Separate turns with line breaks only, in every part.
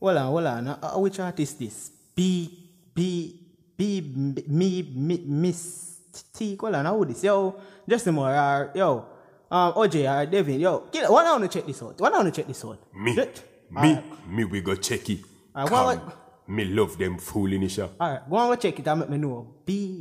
Hold on. Which artist this? Miss T. Hold on, who this? Yo, Justin Moore, yo, OJ, Devin, yo. Why don't you check this out?
Me, we go check it. Me love them fooling isha.
Alright, go and check it and make me know.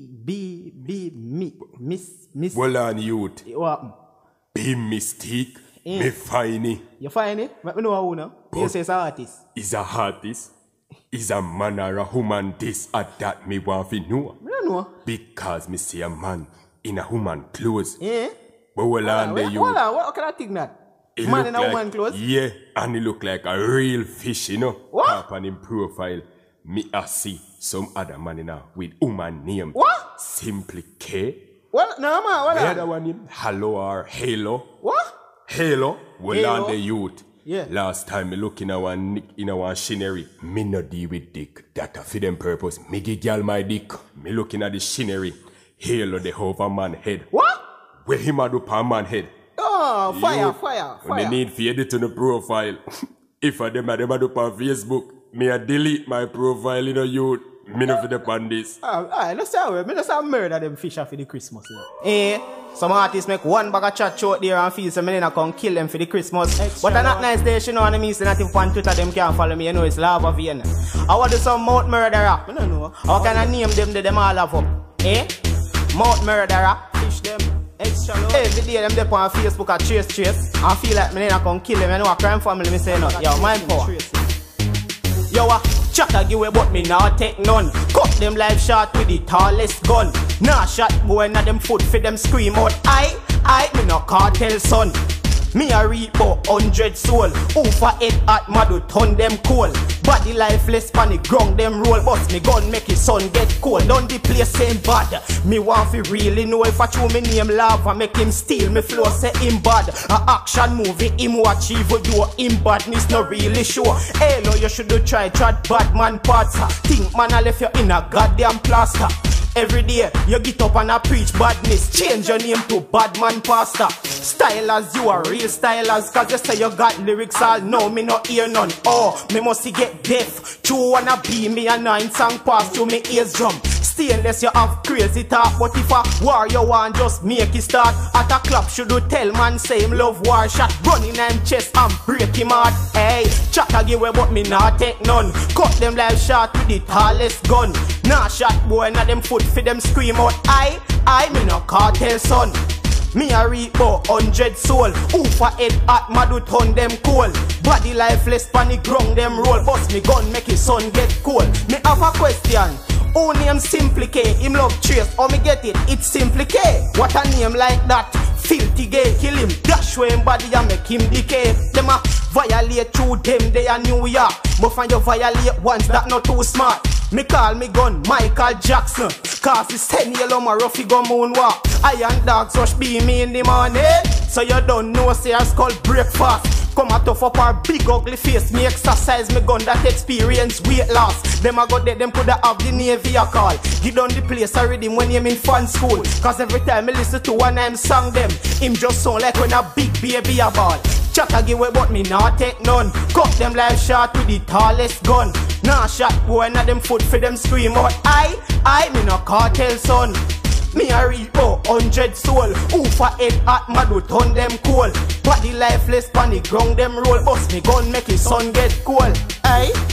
Miss.
Well on youth.
What?
Be Mystique. Me find it.
You find it? Let me know who now. You say it's an artist.
Is a artist. Is a man or a woman this or that me want to know.
I don't know.
Because me see a man in a woman clothes.
Yeah.
But well on the youth.
Hold on, what can I think that? Man in a woman clothes?
Yeah, and he look like a real fish, you know.
What?
Up on him profile. Me I see some other man in a with woman name.
What?
Simply K.
What? No, man, what?
The other one name Hello or Halo.
What?
Halo. Well
Halo?
on the youth.
Yeah.
Last time me look in our machinery. Me no deal with dick. That a for them purpose. Me give girl my dick. Me looking at the machinery. Halo the over man head.
What?
Where him a do per man head.
Oh, fire.
When they need to edit on the profile. If I them a do on Facebook, me a delete my profile in a youth. Me no for the pan this.
Alright, let's say me just murder them fish for the Christmas. Some artists make one bag of chat short there and feel some men a come kill them for the Christmas. Extra but I'm not nice there, you know what I mean? So nothing on Twitter them can't follow me, you know it's lava vein. I want to do some mouth murderer. I don't know. How can I name them all have up? Mouth murderer. Fish them. Extra low. Every day them dep on Facebook at chase. I feel like me not come kill them. You know a crime family me say no. Yo, mind power. Yo, chatter give away but me not take none. Cut them life short with the tallest gun. Nah shot boy na them foot for them scream out. I me no cartel son. Me a reap 100 soul. Who for head at madu turn them cold. Body lifeless pan the ground them roll. Bust me gun make his son get cold. Down the place same bad. Me want fi really know if I chew me name lava make him steal me flow say him bad. A action movie him watch even though him badness no really sure. Hey no you should do try bad man parts. Think man I left you in a goddamn plaster. Every day you get up and I preach badness. Change your name to Badman Pastor. Stylers, you are real stylers. Cause you say you got lyrics all no, me no hear none. Oh, me must get deaf. You wanna be me a 9 song pass to me ears drum. Stainless you have crazy talk. But if a war you want just make it start. At a club should you tell man say him love war shot. Running him chest and break him heart. Hey, chatter give away but me not take none. Cut them life short with the tallest gun. Nah shot boy na them foot for them scream out. I me no cartel son. Me a reap 100 soul. Who for head at madu turn them cold. Body lifeless pan the ground them roll. Bust me gun make his son get cold. Me have a question. Who name Simply K? Him love trace. How me get it? It's Simply K. What a name like that? Filthy gay. Kill him. Dash way him body and make him decay. Them a violate through them. They a New York. But when you violate once that not too smart. Me call me gun Michael Jackson. Cause it's 10 yellow my roughy go moonwalk. Iron dogs rush be me in the morning. So you don't know say I skull breakfast. Come a tough up our big ugly face. Me exercise me gun that experience weight loss. Them a go there them coulda have the Navy a call. Get on the place already when him in fun school. Cause every time me listen to one him song them. Him just sound like when a big baby a ball. Chatter give away but me not take none. Cut them life short with the tallest gun. Nah shot boy na them foot for them scream out. I me no cartel son. Me a reap 100 soul. Who for head at madu turn them cold. Body lifeless pan the ground them roll. Bust me gun make his son get cold. Aye.